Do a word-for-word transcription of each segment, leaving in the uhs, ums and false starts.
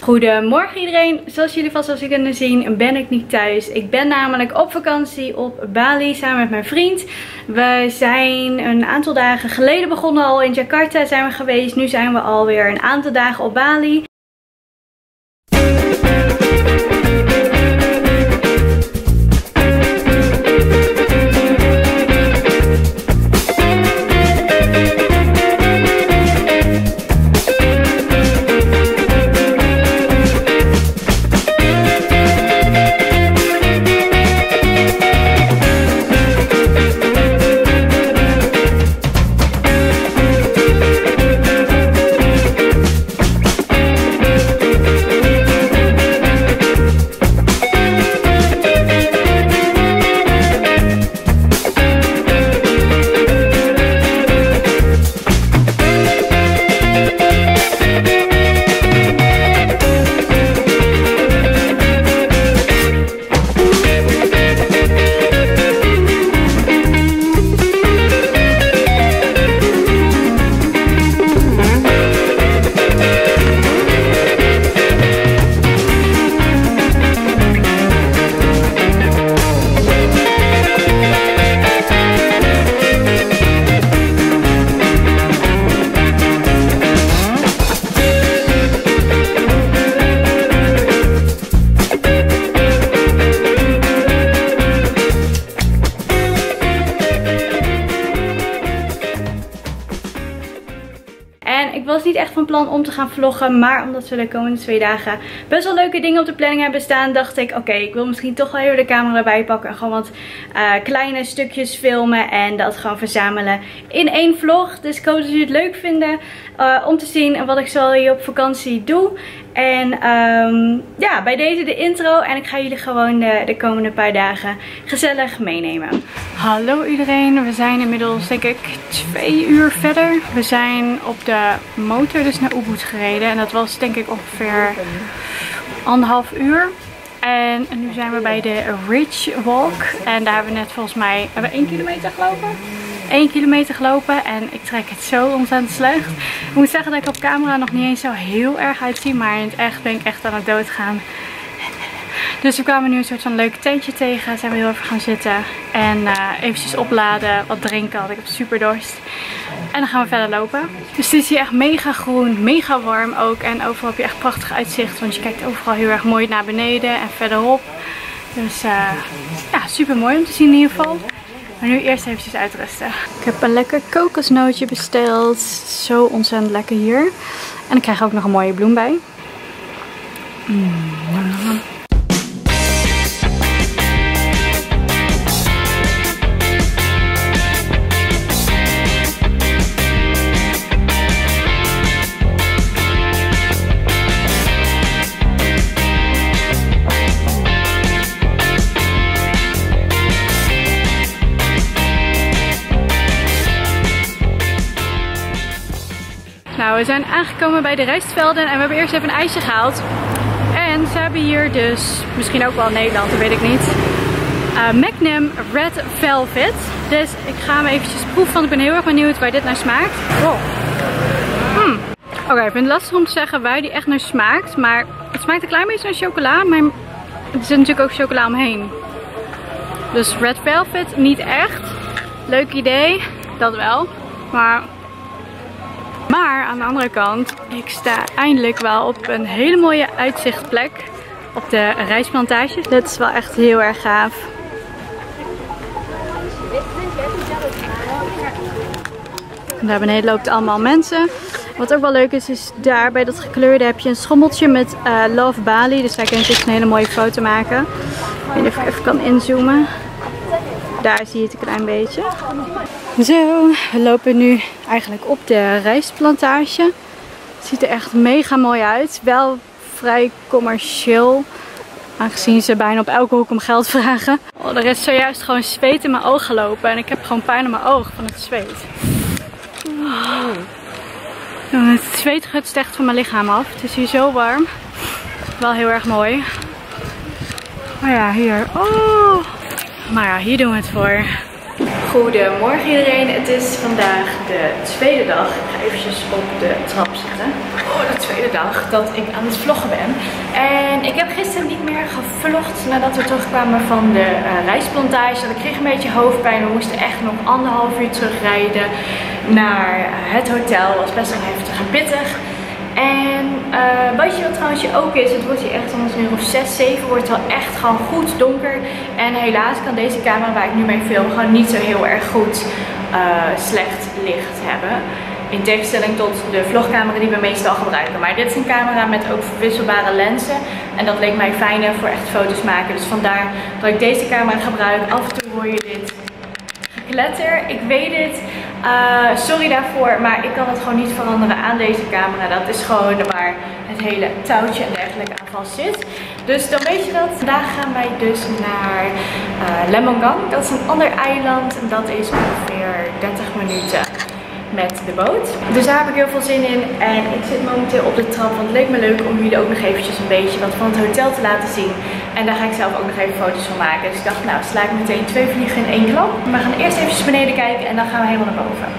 Goedemorgen iedereen. Zoals jullie vast wel kunnen zien ben ik niet thuis. Ik ben namelijk op vakantie op Bali samen met mijn vriend. We zijn een aantal dagen geleden begonnen al in Jakarta zijn we geweest. Nu zijn we alweer een aantal dagen op Bali. Ik was niet echt van plan om te gaan vloggen, maar omdat we de komende twee dagen best wel leuke dingen op de planning hebben staan, dacht ik, oké, okay, ik wil misschien toch wel even de camera erbij pakken en gewoon wat uh, kleine stukjes filmen en dat gewoon verzamelen in één vlog. Dus ik hoop dat jullie het leuk vinden uh, om te zien wat ik zo hier op vakantie doe. En um, ja, bij deze de intro en ik ga jullie gewoon de, de komende paar dagen gezellig meenemen. Hallo iedereen, we zijn inmiddels denk ik twee uur verder. We zijn op de motor dus naar Ubud gereden en dat was denk ik ongeveer anderhalf uur. En nu zijn we bij de Ridge Walk en daar hebben we net volgens mij, hebben we één kilometer gelopen? één kilometer gelopen en ik trek het zo ontzettend slecht. Ik moet zeggen dat ik op camera nog niet eens zo heel erg uitzie, maar in het echt ben ik echt aan het doodgaan. Dus we kwamen nu een soort van leuk tentje tegen, zijn we heel even gaan zitten en uh, eventjes opladen, wat drinken, want ik heb super dorst. En dan gaan we verder lopen. Dus het is hier echt mega groen, mega warm ook en overal heb je echt prachtig uitzicht, want je kijkt overal heel erg mooi naar beneden en verderop. Dus uh, ja, super mooi om te zien in ieder geval. Maar nu eerst eventjes uitrusten. Ik heb een lekker kokosnootje besteld. Zo ontzettend lekker hier. En ik krijg ook nog een mooie bloem bij. Mm. Nou, we zijn aangekomen bij de rijstvelden en we hebben eerst even een ijsje gehaald. En ze hebben hier dus, misschien ook wel in Nederland, dat weet ik niet, uh, Magnum Red Velvet. Dus ik ga hem eventjes proeven, want ik ben heel erg benieuwd waar dit naar smaakt. Oh. Hmm. Oké, okay, ik vind het lastig om te zeggen waar die echt naar smaakt. Maar het smaakt een klein beetje naar chocola, maar er zit natuurlijk ook chocola omheen. Dus Red Velvet niet echt. Leuk idee, dat wel. Maar... Maar aan de andere kant, ik sta eindelijk wel op een hele mooie uitzichtplek op de rijstplantages. Dit is wel echt heel erg gaaf. Daar beneden loopt allemaal mensen. Wat ook wel leuk is, is daar bij dat gekleurde heb je een schommeltje met uh, Love Bali. Dus daar kun je dus een hele mooie foto maken. Ik weet niet of ik even kan inzoomen. Daar zie je het een klein beetje. Zo, we lopen nu eigenlijk op de rijstplantage. Het ziet er echt mega mooi uit. Wel vrij commercieel. Aangezien ze bijna op elke hoek om geld vragen. Oh, er is zojuist gewoon zweet in mijn oog gelopen. En ik heb gewoon pijn in mijn oog van het zweet. Oh. Het zweet gutst echt van mijn lichaam af. Het is hier zo warm. Wel heel erg mooi. Maar ja, hier. Oh. Maar ja, hier doen we het voor. Goedemorgen iedereen, het is vandaag de tweede dag. Ik ga eventjes op de trap zitten. Oh, de tweede dag dat ik aan het vloggen ben. En ik heb gisteren niet meer gevlogd nadat we terugkwamen van de uh, reisplantage. Ik kreeg een beetje hoofdpijn. We moesten echt nog anderhalf uur terugrijden naar uh, het hotel. Het was best wel heftig en pittig. En uh, weet je wat trouwens je ook is, het wordt hier echt om een uur of zes, zeven wordt het wel echt gewoon goed donker. En helaas kan deze camera waar ik nu mee film gewoon niet zo heel erg goed uh, slecht licht hebben. In tegenstelling tot de vlogcamera die we meestal gebruiken. Maar dit is een camera met ook verwisselbare lenzen. En dat leek mij fijner voor echt foto's maken. Dus vandaar dat ik deze camera gebruik. Af en toe hoor je dit gekletter. Ik weet het. Uh, sorry daarvoor, maar ik kan het gewoon niet veranderen aan deze camera. Dat is gewoon waar het hele touwtje en dergelijke aan vast zit. Dus dan weet je dat. Vandaag gaan wij dus naar uh, Lemongong. Dat is een ander eiland en dat is ongeveer dertig minuten met de boot. Dus daar heb ik heel veel zin in. En ik zit momenteel op de trap, want het leek me leuk om jullie ook nog eventjes een beetje wat van het hotel te laten zien. En daar ga ik zelf ook nog even foto's van maken. Dus ik dacht, nou sla ik meteen twee vliegen in één klap. We gaan eerst eventjes beneden kijken en dan gaan we helemaal naar boven.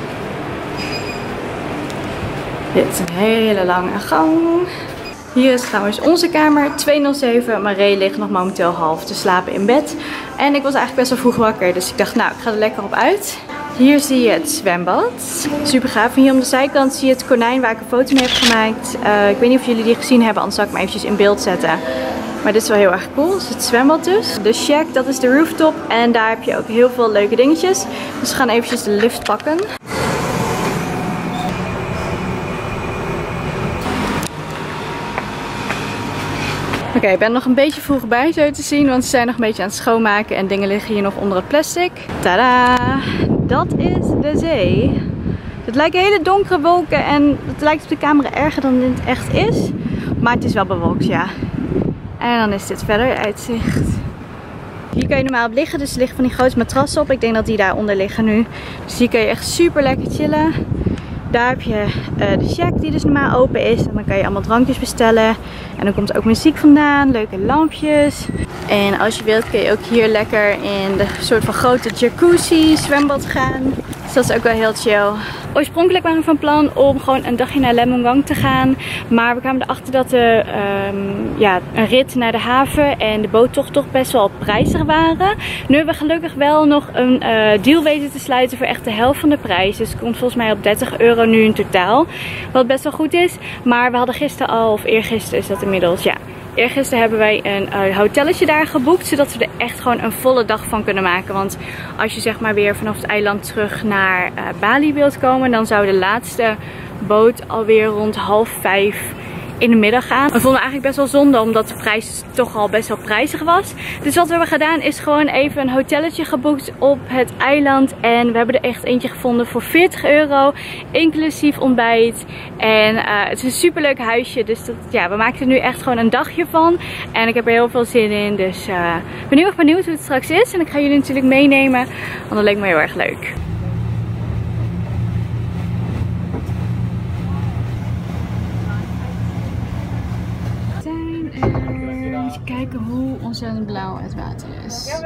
Dit is een hele lange gang. Hier is trouwens onze kamer, tweehonderdzeven. Marie ligt nog momenteel half te slapen in bed. En ik was eigenlijk best wel vroeg wakker, dus ik dacht, nou ik ga er lekker op uit. Hier zie je het zwembad. Super gaaf. En hier om de zijkant zie je het konijn waar ik een foto mee heb gemaakt. Uh, ik weet niet of jullie die gezien hebben, anders zal ik me eventjes in beeld zetten. Maar dit is wel heel erg cool. Dat is het zwembad dus. De shack, dat is de rooftop. En daar heb je ook heel veel leuke dingetjes. Dus we gaan eventjes de lift pakken. Oké, okay, ik ben nog een beetje vroeg bij zo te zien, want ze zijn nog een beetje aan het schoonmaken en dingen liggen hier nog onder het plastic. Tada! Dat is de zee. Het lijken hele donkere wolken en het lijkt op de camera erger dan het echt is. Maar het is wel bewolkt, ja. En dan is dit verder uitzicht. Hier kan je normaal op liggen, dus er liggen van die grote matrassen op. Ik denk dat die daaronder liggen nu. Dus hier kan je echt super lekker chillen. Daar heb je uh, de shack die dus normaal open is. En dan kan je allemaal drankjes bestellen. En dan komt er ook muziek vandaan. Leuke lampjes. En als je wilt kun je ook hier lekker in de soort van grote jacuzzi zwembad gaan. Dus dat is ook wel heel chill. Oorspronkelijk waren we van plan om gewoon een dagje naar Lemongong te gaan. Maar we kwamen erachter dat de, um, ja, een rit naar de haven en de boottocht toch best wel prijzig waren. Nu hebben we gelukkig wel nog een uh, deal weten te sluiten voor echt de helft van de prijs. Dus het komt volgens mij op dertig euro nu in totaal. Wat best wel goed is. Maar we hadden gisteren al, of eergisteren is dat inmiddels, ja. Eergisteren hebben wij een uh, hotelletje daar geboekt, zodat we er echt gewoon een volle dag van kunnen maken. Want als je zeg maar weer vanaf het eiland terug naar uh, Bali wilt komen, dan zou de laatste boot alweer rond half vijf in de middag gaan. We vonden eigenlijk best wel zonde, omdat de prijs toch al best wel prijzig was. Dus wat we hebben gedaan is gewoon even een hotelletje geboekt op het eiland. En we hebben er echt eentje gevonden voor veertig euro, inclusief ontbijt. En uh, het is een super leuk huisje, dus dat, ja, we maken er nu echt gewoon een dagje van. En ik heb er heel veel zin in, dus uh, ik ben heel erg benieuwd hoe het straks is. En ik ga jullie natuurlijk meenemen, want dat leek me heel erg leuk. Kijken hoe ontzettend blauw het water is.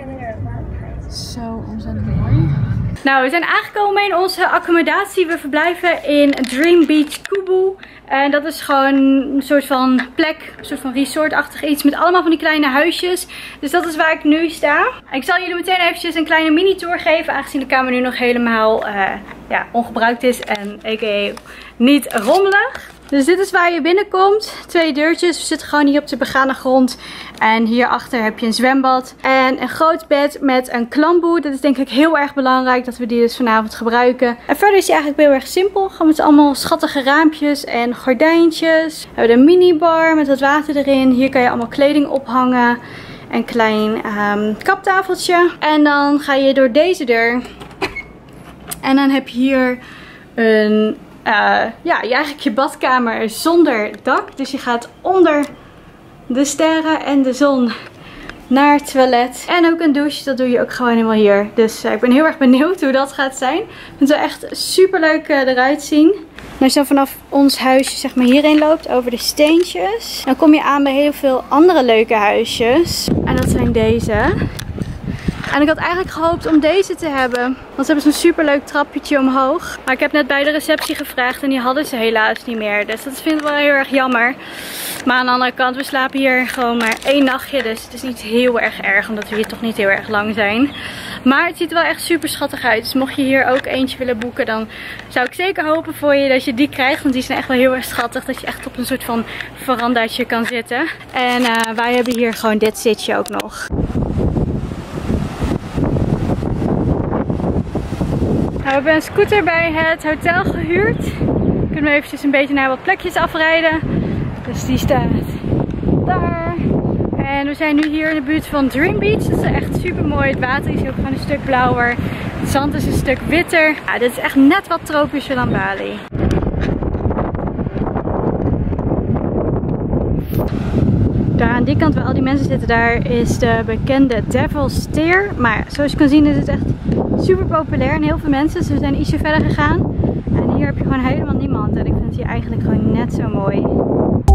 Zo ontzettend mooi. Nou, we zijn aangekomen in onze accommodatie. We verblijven in Dream Beach Kubu. En dat is gewoon een soort van plek, een soort van resortachtig iets met allemaal van die kleine huisjes. Dus dat is waar ik nu sta. Ik zal jullie meteen eventjes een kleine mini tour geven, aangezien de kamer nu nog helemaal uh, ja, ongebruikt is en aka niet rommelig. Dus dit is waar je binnenkomt. Twee deurtjes. We zitten gewoon hier op de begane grond. En hierachter heb je een zwembad. En een groot bed met een klamboe. Dat is denk ik heel erg belangrijk dat we die dus vanavond gebruiken. En verder is die eigenlijk heel erg simpel. Gewoon met allemaal schattige raampjes en gordijntjes. We hebben een minibar met wat water erin. Hier kan je allemaal kleding ophangen. Een klein um, kaptafeltje. En dan ga je door deze deur. En dan heb je hier een... Uh, ja, eigenlijk je badkamer zonder dak. Dus je gaat onder de sterren en de zon naar het toilet. En ook een douche, dat doe je ook gewoon helemaal hier. Dus uh, ik ben heel erg benieuwd hoe dat gaat zijn. Ik vind het wel echt super leuk uh, eruit zien. Als je dan vanaf ons huisje zeg maar hierheen loopt over de steentjes, dan kom je aan bij heel veel andere leuke huisjes. En dat zijn deze. En ik had eigenlijk gehoopt om deze te hebben. Want ze hebben zo'n super leuk trapje omhoog. Maar ik heb net bij de receptie gevraagd en die hadden ze helaas niet meer. Dus dat vind ik wel heel erg jammer. Maar aan de andere kant, we slapen hier gewoon maar één nachtje. Dus het is niet heel erg erg, omdat we hier toch niet heel erg lang zijn. Maar het ziet er wel echt super schattig uit. Dus mocht je hier ook eentje willen boeken, dan zou ik zeker hopen voor je dat je die krijgt. Want die zijn echt wel heel erg schattig. Dat je echt op een soort van verandaatje kan zitten. En uh, wij hebben hier gewoon dit zitje ook nog. Nou, we hebben een scooter bij het hotel gehuurd. We kunnen eventjes een beetje naar wat plekjes afrijden. Dus die staat daar. En we zijn nu hier in de buurt van Dream Beach. Dat is echt super mooi. Het water is ook gewoon een stuk blauwer. Het zand is een stuk witter. Ja, dit is echt net wat tropischer dan Bali. Daar aan die kant waar al die mensen zitten, daar is de bekende Devil's Stair. Maar zoals je kan zien is het echt super populair en heel veel mensen. Dus we zijn ietsje verder gegaan. En hier heb je gewoon helemaal niemand. En ik vind het hier eigenlijk gewoon net zo mooi.